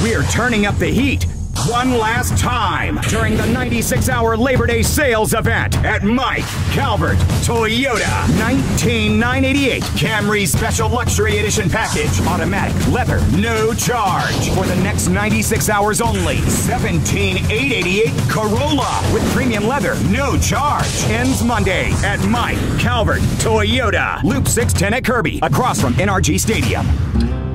We're turning up the heat one last time during the 96-hour Labor Day sales event at Mike Calvert Toyota. 19,988 Camry Special Luxury Edition Package. Automatic, leather, no charge. For the next 96 hours only. 17,888 Corolla with premium leather, no charge. Ends Monday at Mike Calvert Toyota. Loop 610 at Kirby, across from NRG Stadium.